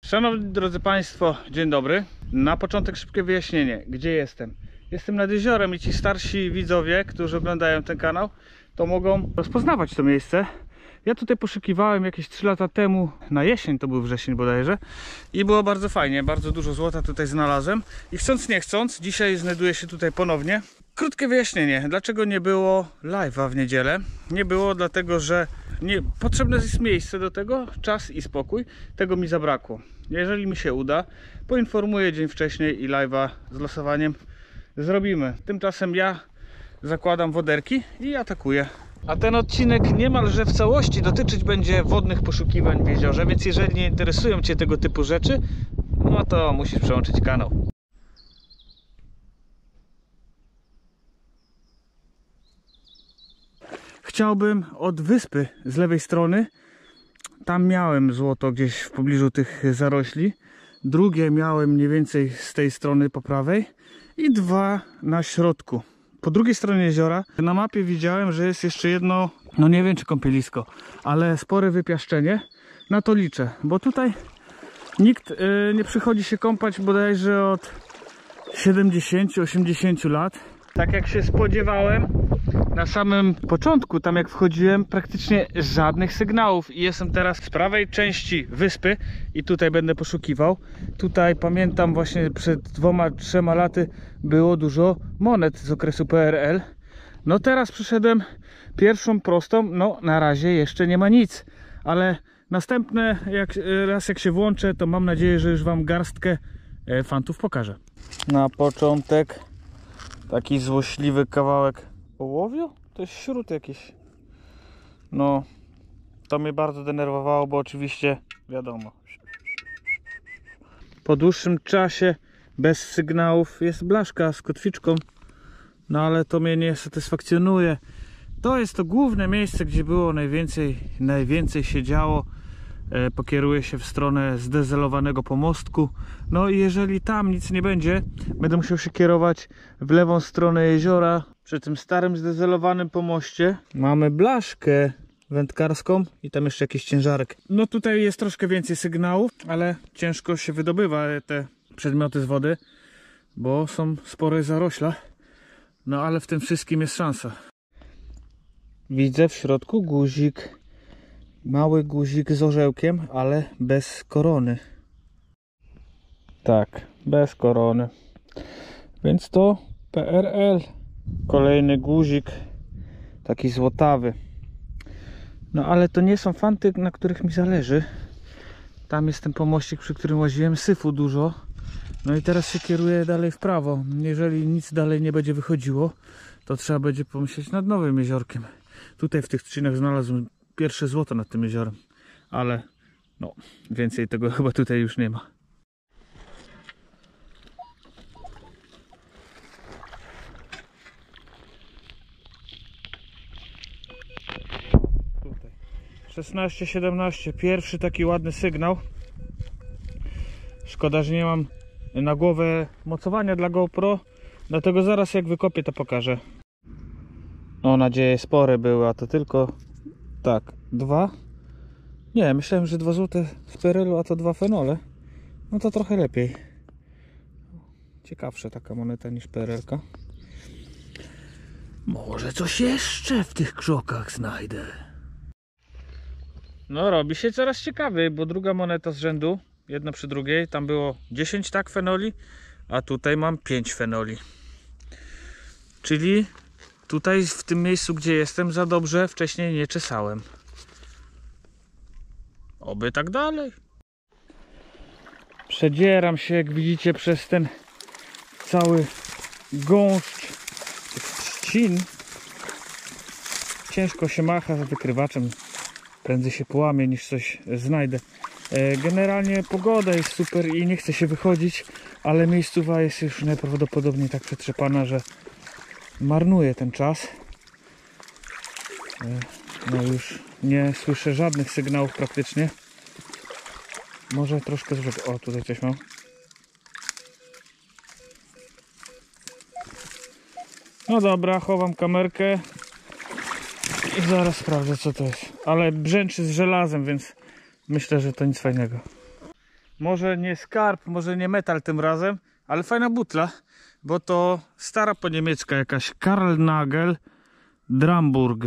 Szanowni drodzy Państwo, dzień dobry. Na początek szybkie wyjaśnienie, gdzie jestem. Jestem nad jeziorem i ci starsi widzowie, którzy oglądają ten kanał, to mogą rozpoznawać to miejsce. Ja tutaj poszukiwałem jakieś 3 lata temu, na jesień, to był wrzesień bodajże, i było bardzo fajnie, bardzo dużo złota tutaj znalazłem i chcąc nie chcąc, dzisiaj znajduję się tutaj ponownie. Krótkie wyjaśnienie, dlaczego nie było live'a w niedzielę. Nie było dlatego, że potrzebne jest miejsce do tego, czas i spokój. Tego mi zabrakło. Jeżeli mi się uda, poinformuję dzień wcześniej i live'a z losowaniem zrobimy. Tymczasem ja zakładam woderki i atakuję. A ten odcinek niemalże w całości dotyczyć będzie wodnych poszukiwań w jeziorze, więc jeżeli nie interesują Cię tego typu rzeczy, no to musisz przełączyć kanał. Chciałbym od wyspy z lewej strony, tam miałem złoto gdzieś w pobliżu tych zarośli, drugie miałem mniej więcej z tej strony po prawej i 2 na środku. Po drugiej stronie jeziora na mapie widziałem, że jest jeszcze jedno, no nie wiem czy kąpielisko, ale spore wypiaszczenie. Na to liczę, bo tutaj nikt nie przychodzi się kąpać bodajże od 70-80 lat. Tak jak się spodziewałem, na samym początku, tam jak wchodziłem, praktycznie żadnych sygnałów i jestem teraz z prawej części wyspy i tutaj będę poszukiwał. Tutaj pamiętam właśnie przed 2-3 laty było dużo monet z okresu PRL. No teraz przyszedłem pierwszą prostą, no na razie jeszcze nie ma nic, ale następne jak się włączę, to mam nadzieję, że już Wam garstkę fantów pokażę. Na początek taki złośliwy kawałek ołowiu? To jest śrut jakiś. No, to mnie bardzo denerwowało, bo oczywiście wiadomo, po dłuższym czasie bez sygnałów jest blaszka z kotwiczką, no ale to mnie nie satysfakcjonuje. To jest to główne miejsce, gdzie było najwięcej się działo. Pokieruję się w stronę zdezelowanego pomostku. No i jeżeli tam nic nie będzie, będę musiał się kierować w lewą stronę jeziora. Przy tym starym zdezelowanym pomoście mamy blaszkę wędkarską i tam jeszcze jakiś ciężarek. No tutaj jest troszkę więcej sygnałów, ale ciężko się wydobywa te przedmioty z wody, bo są spore zarośla. No ale w tym wszystkim jest szansa. Widzę w środku guzik. Mały guzik z orzełkiem, ale bez korony. Tak, bez korony. Więc to PRL. Kolejny guzik, taki złotawy. No ale to nie są fanty, na których mi zależy. Tam jest ten pomościk, przy którym łaziłem, syfu dużo. No i teraz się kieruję dalej w prawo. Jeżeli nic dalej nie będzie wychodziło, to trzeba będzie pomyśleć nad nowym jeziorkiem. Tutaj w tych trzcinach znalazłem pierwsze złoto nad tym jeziorem, ale no więcej tego chyba tutaj już nie ma. Tutaj 16-17, pierwszy taki ładny sygnał. Szkoda, że nie mam na głowę mocowania dla GoPro, dlatego zaraz jak wykopię, to pokażę. No nadzieje spore były, a to tylko tak, 2. Nie, myślałem, że 2 złote z PRL-u, a to 2 fenole. No to trochę lepiej. Ciekawsza taka moneta niż PRL-ka. Może coś jeszcze w tych krzokach znajdę. No robi się coraz ciekawiej, bo druga moneta z rzędu, jedna przy drugiej, tam było 10 tak fenoli, a tutaj mam 5 fenoli. Czyli tutaj w tym miejscu, gdzie jestem, za dobrze wcześniej nie czesałem. Oby tak dalej. Przedzieram się, jak widzicie, przez ten cały gąszcz tych trzcin. Ciężko się macha z wykrywaczem. Prędzej się połamie niż coś znajdę. Generalnie pogoda jest super i nie chce się wychodzić, ale miejscowa jest już najprawdopodobniej tak przetrzepana, że marnuję ten czas. No już nie słyszę żadnych sygnałów praktycznie. Może troszkę zrobię. O, tutaj coś mam. No dobra, chowam kamerkę i zaraz sprawdzę, co to jest. Ale brzęczy z żelazem, więc myślę, że to nic fajnego. Może nie skarb, może nie metal tym razem, ale fajna butla, bo to stara po niemiecka jakaś Karl Nagel Dramburg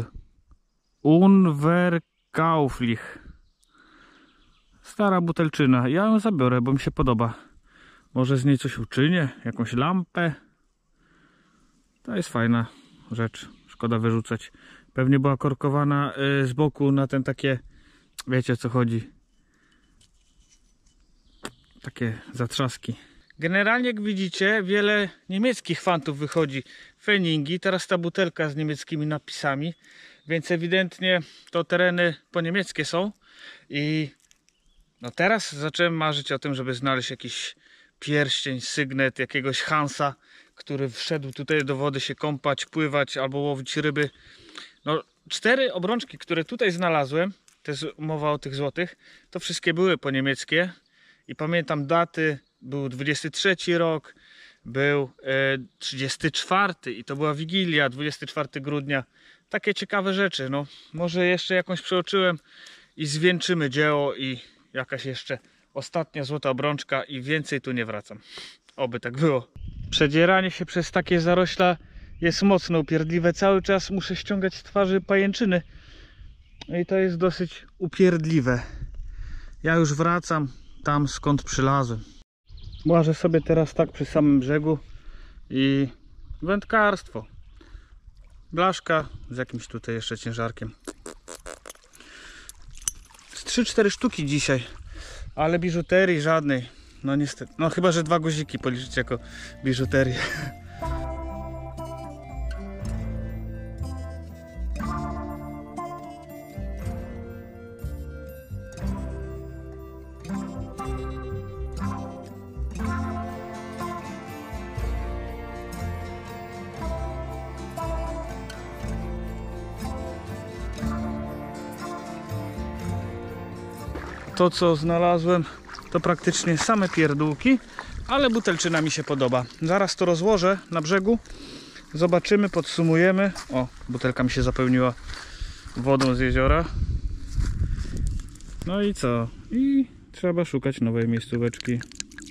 Unverkauflich. Stara butelczyna. Ja ją zabiorę, bo mi się podoba. Może z niej coś uczynię, jakąś lampę. To jest fajna rzecz. Szkoda wyrzucać. Pewnie była korkowana z boku na ten takie, wiecie o co chodzi, takie zatrzaski. Generalnie jak widzicie, wiele niemieckich fantów wychodzi. Feningi, teraz ta butelka z niemieckimi napisami, więc ewidentnie to tereny po niemieckie są. I no teraz zacząłem marzyć o tym, żeby znaleźć jakiś pierścień, sygnet jakiegoś Hansa, który wszedł tutaj do wody się kąpać, pływać albo łowić ryby. No 4 obrączki, które tutaj znalazłem, to jest mowa o tych złotych, to wszystkie były po niemieckie. I pamiętam daty, był 23 rok, był 34 i to była Wigilia, 24 grudnia. Takie ciekawe rzeczy, no może jeszcze jakąś przeoczyłem i zwieńczymy dzieło i jakaś jeszcze ostatnia złota obrączka i więcej tu nie wracam. Oby tak było. Przedzieranie się przez takie zarośla jest mocno upierdliwe. Cały czas muszę ściągać z twarzy pajęczyny. I to jest dosyć upierdliwe. Ja już wracam tam, skąd przylazłem. Łażę sobie teraz tak przy samym brzegu i wędkarstwo. Blaszka z jakimś tutaj jeszcze ciężarkiem. Z 3-4 sztuki dzisiaj, ale biżuterii żadnej. No niestety, no chyba że 2 guziki policzyć jako biżuterię. To co znalazłem to praktycznie same pierdółki, ale butelczyna mi się podoba. Zaraz to rozłożę na brzegu, zobaczymy, podsumujemy. O, butelka mi się zapełniła wodą z jeziora. No i co? I trzeba szukać nowej miejscóweczki.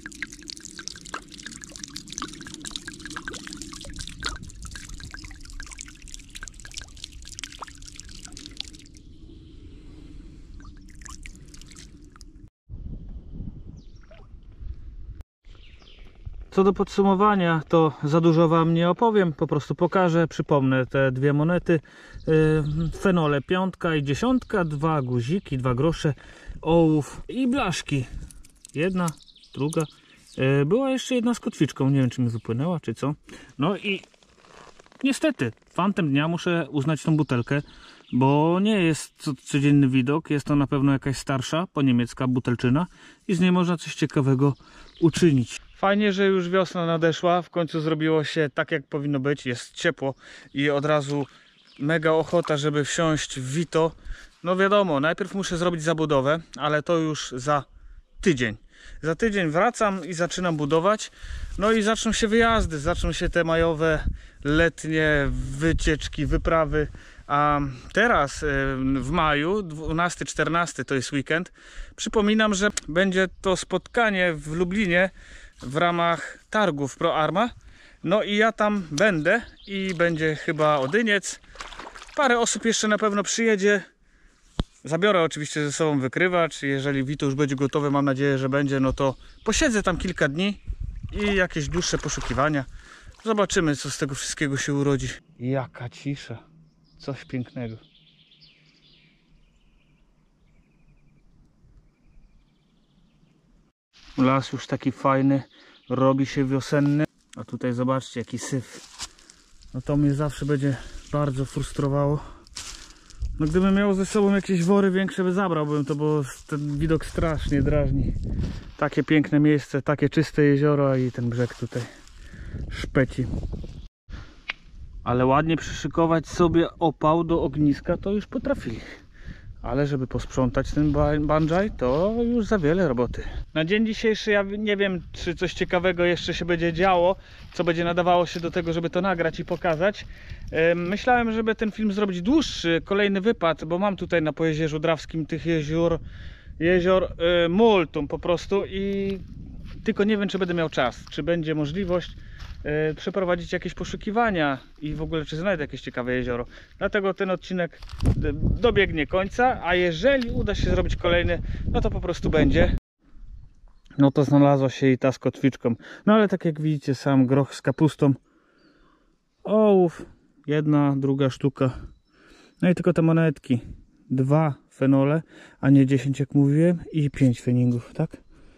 Co do podsumowania, to za dużo wam nie opowiem, po prostu pokażę, przypomnę te 2 monety, fenole 5 i 10, 2 guziki, 2 grosze, ołów i blaszki. 1, 2, była jeszcze jedna z kotwiczką, nie wiem czy mi wypłynęła czy co. No i niestety, fantem dnia muszę uznać tą butelkę, bo nie jest to codzienny widok, jest to na pewno jakaś starsza, po niemiecka butelczyna i z niej można coś ciekawego uczynić. Fajnie, że już wiosna nadeszła, w końcu zrobiło się tak jak powinno być, jest ciepło i od razu mega ochota, żeby wsiąść w Vito. No wiadomo, najpierw muszę zrobić zabudowę, ale to już za tydzień. Za tydzień wracam i zaczynam budować, no i zaczną się wyjazdy, zaczną się te majowe, letnie wycieczki, wyprawy. A teraz w maju, 12-14 to jest weekend, przypominam, że będzie to spotkanie w Lublinie w ramach targów Pro Arma. No i ja tam będę i będzie chyba odyniec. Parę osób jeszcze na pewno przyjedzie. Zabiorę oczywiście ze sobą wykrywacz. Jeżeli Vito już będzie gotowe, mam nadzieję, że będzie, no to posiedzę tam kilka dni i jakieś dłuższe poszukiwania. Zobaczymy, co z tego wszystkiego się urodzi. Jaka cisza. Coś pięknego. Las już taki fajny, robi się wiosenny. A tutaj zobaczcie jaki syf. No to mnie zawsze będzie bardzo frustrowało. No gdybym miał ze sobą jakieś wory większe, by zabrałbym to, bo ten widok strasznie drażni. Takie piękne miejsce, takie czyste jezioro i ten brzeg tutaj szpeci. Ale ładnie przyszykować sobie opał do ogniska to już potrafili. Ale żeby posprzątać ten banjaj, to już za wiele roboty. Na dzień dzisiejszy ja nie wiem, czy coś ciekawego jeszcze się będzie działo, co będzie nadawało się do tego, żeby to nagrać i pokazać. Myślałem, żeby ten film zrobić dłuższy, kolejny wypad, bo mam tutaj na Pojezierzu Drawskim tych jezior jezior multum po prostu i tylko nie wiem, czy będę miał czas, czy będzie możliwość przeprowadzić jakieś poszukiwania i w ogóle czy znajdę jakieś ciekawe jezioro. Dlatego ten odcinek dobiegnie końca, a jeżeli uda się zrobić kolejny, no to po prostu będzie. No to znalazła się i ta z kotwiczką. No ale tak jak widzicie, sam groch z kapustą. Ołów, jedna, druga sztuka. No i tylko te monetki. 2 fenole, a nie 10 jak mówiłem, i 5 feningów, tak?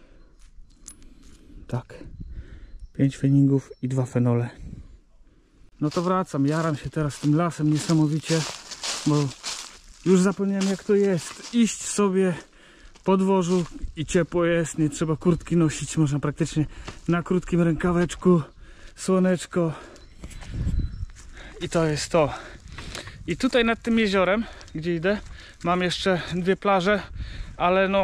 Tak. 5 feningów i 2 fenole. No to wracam, jaram się teraz tym lasem niesamowicie, bo już zapomniałem, jak to jest. Iść sobie po dworzu i ciepło jest, nie trzeba kurtki nosić, można praktycznie na krótkim rękaweczku, słoneczko i to jest to. I tutaj nad tym jeziorem, gdzie idę, mam jeszcze 2 plaże, ale no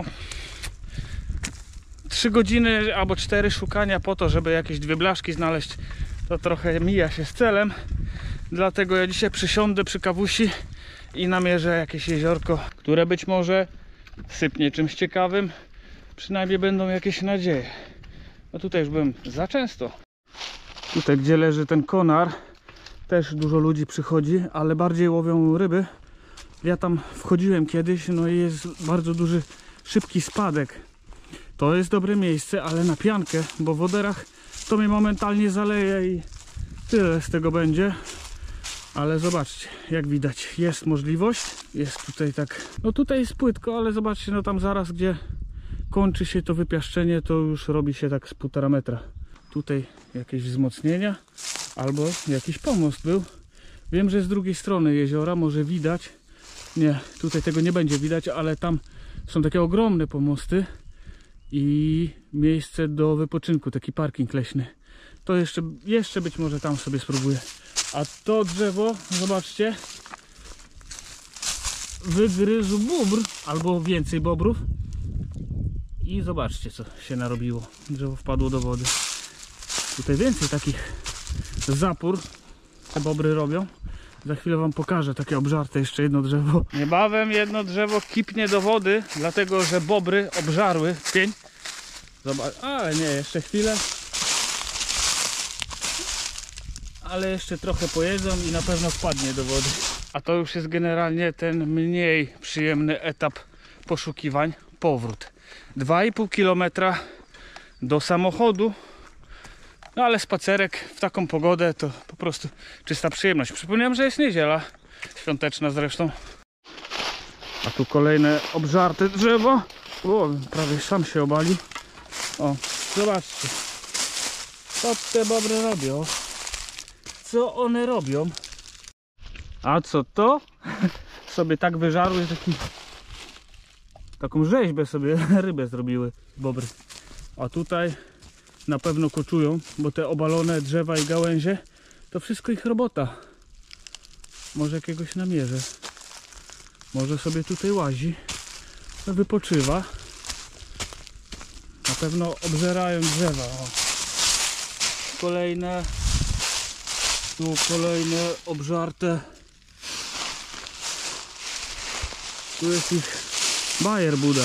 3 godziny albo 4 szukania po to, żeby jakieś 2 blaszki znaleźć, to trochę mija się z celem. Dlatego ja dzisiaj przysiądę przy kawusi i namierzę jakieś jeziorko, które być może sypnie czymś ciekawym. Przynajmniej będą jakieś nadzieje. No tutaj już byłem za często. Tutaj, gdzie leży ten konar, też dużo ludzi przychodzi, ale bardziej łowią ryby. Ja tam wchodziłem kiedyś, no i jest bardzo duży, szybki spadek. To jest dobre miejsce, ale na piankę, bo w woderach to mnie momentalnie zaleje i tyle z tego będzie. Ale zobaczcie, jak widać, jest możliwość. Jest tutaj tak, no tutaj jest płytko, ale zobaczcie, no tam zaraz, gdzie kończy się to wypiaszczenie, to już robi się tak z 1,5 metra. Tutaj jakieś wzmocnienia albo jakiś pomost był. Wiem, że z drugiej strony jeziora może widać. Nie, tutaj tego nie będzie widać, ale tam są takie ogromne pomosty i miejsce do wypoczynku, taki parking leśny. To jeszcze być może tam sobie spróbuję. A to drzewo, zobaczcie, wygryzł bóbr albo więcej bobrów i zobaczcie, co się narobiło. Drzewo wpadło do wody. Tutaj więcej takich zapór te bobry robią. Za chwilę wam pokażę takie obżarte jeszcze jedno drzewo. Niebawem jedno drzewo kipnie do wody, dlatego że bobry obżarły pień. Zobacz, ale nie, jeszcze chwilę. Ale jeszcze trochę pojedzą i na pewno wpadnie do wody. A to już jest generalnie ten mniej przyjemny etap poszukiwań. Powrót. 2,5 km do samochodu. No ale spacerek w taką pogodę to po prostu czysta przyjemność. Przypomniałem, że jest niedziela świąteczna zresztą. A tu kolejne obżarte drzewo. O, prawie sam się obali. O, zobaczcie. Co te bobry robią? Co one robią? A co to? Sobie tak wyżarły, taką rzeźbę sobie rybę zrobiły bobry. A tutaj na pewno koczują, bo te obalone drzewa i gałęzie to wszystko ich robota. Może jakiegoś namierzę. Może sobie tutaj łazi, wypoczywa. Na pewno obżerają drzewa. O. Kolejne. Tu kolejne obżarte. Tu jest ich bajer Buda.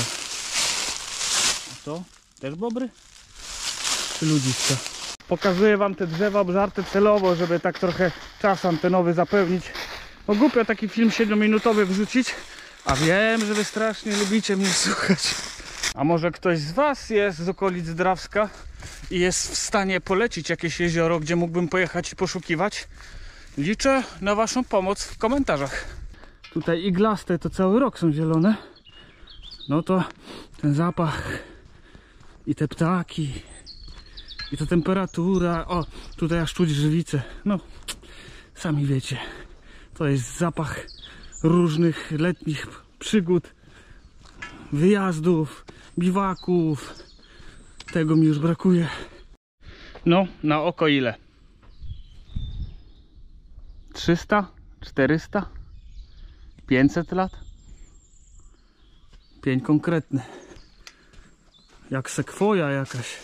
A to też bobry? Czy ludziska? Pokazuję wam te drzewa obżarte celowo, żeby tak trochę czas antenowy zapełnić. Bo głupio taki film 7-minutowy wrzucić. A wiem, że wy strasznie lubicie mnie słuchać. A może ktoś z was jest z okolic Drawska i jest w stanie polecić jakieś jezioro, gdzie mógłbym pojechać i poszukiwać? Liczę na waszą pomoc w komentarzach. Tutaj iglaste to cały rok są zielone. No to ten zapach i te ptaki i ta temperatura. O, tutaj aż czuć żywicę. No, sami wiecie. To jest zapach różnych letnich przygód, wyjazdów, biwaków. Tego mi już brakuje. No, na oko ile? 300? 400? 500 lat? Pień konkretny. Jak sekwoja jakaś.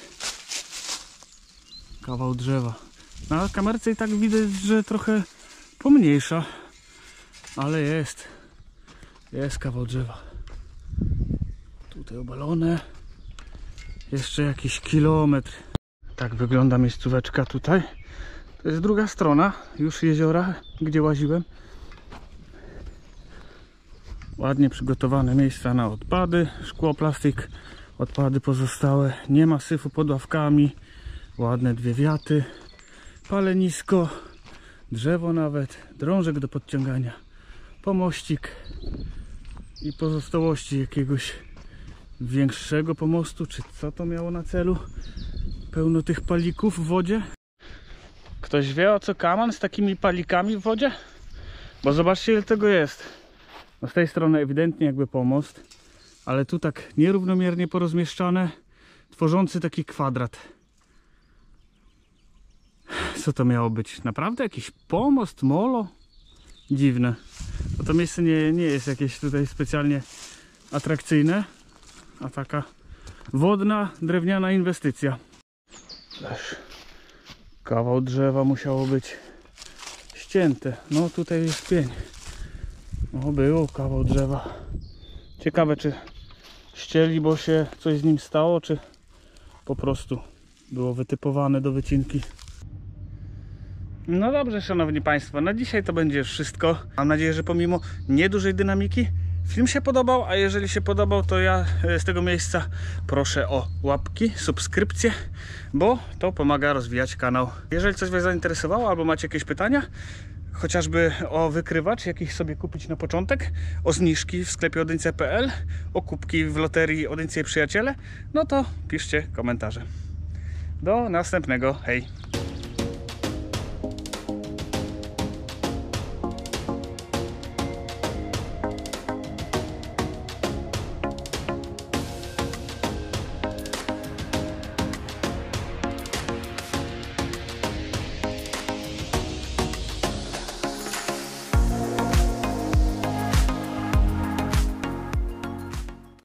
Kawał drzewa. Na kamerce i tak widać, że trochę pomniejsza. Ale jest. Jest kawał drzewa. Tutaj obalone. Jeszcze jakiś kilometr. Tak wygląda miejscóweczka tutaj. To jest druga strona już jeziora, gdzie łaziłem. Ładnie przygotowane miejsca na odpady. Szkło, plastik, odpady pozostałe. Nie ma syfu pod ławkami. Ładne dwie wiaty. Palenisko. Drzewo nawet. Drążek do podciągania. Pomościk. I pozostałości jakiegoś większego pomostu. Czy co to miało na celu? Pełno tych palików w wodzie. Ktoś wie, o co kaman z takimi palikami w wodzie? Bo zobaczcie, ile tego jest. No z tej strony ewidentnie jakby pomost, ale tu tak nierównomiernie porozmieszczane, tworzący taki kwadrat. Co to miało być? Naprawdę jakiś pomost, molo? Dziwne. Bo to miejsce nie jest jakieś tutaj specjalnie atrakcyjne, a taka wodna, drewniana inwestycja. Też kawał drzewa musiało być ścięte. No tutaj jest pień. O, było kawał drzewa. Ciekawe, czy ścieli, bo się coś z nim stało, czy po prostu było wytypowane do wycinki. No dobrze, szanowni państwo, na dzisiaj to będzie już wszystko. Mam nadzieję, że pomimo niedużej dynamiki film się podobał, a jeżeli się podobał, to ja z tego miejsca proszę o łapki, subskrypcje, bo to pomaga rozwijać kanał. Jeżeli coś was zainteresowało albo macie jakieś pytania, chociażby o wykrywacz, jakich sobie kupić na początek, o zniżki w sklepie odynsja.pl, o kubki w loterii Odynsja i Przyjaciele, no to piszcie komentarze. Do następnego, hej!